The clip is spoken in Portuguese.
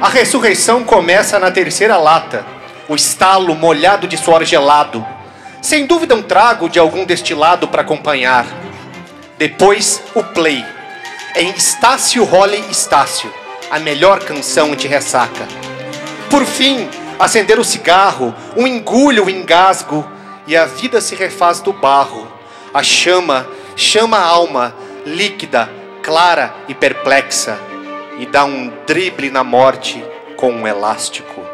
A ressurreição começa na terceira lata, o estalo molhado de suor gelado. Sem dúvida um trago de algum destilado para acompanhar. Depois o play, em Estácio Role Estácio, a melhor canção de ressaca. Por fim, acender o cigarro, um engulho, um engasgo, e a vida se refaz do barro. A chama chama a alma, líquida, clara e perplexa, e dá um drible na morte com um elástico.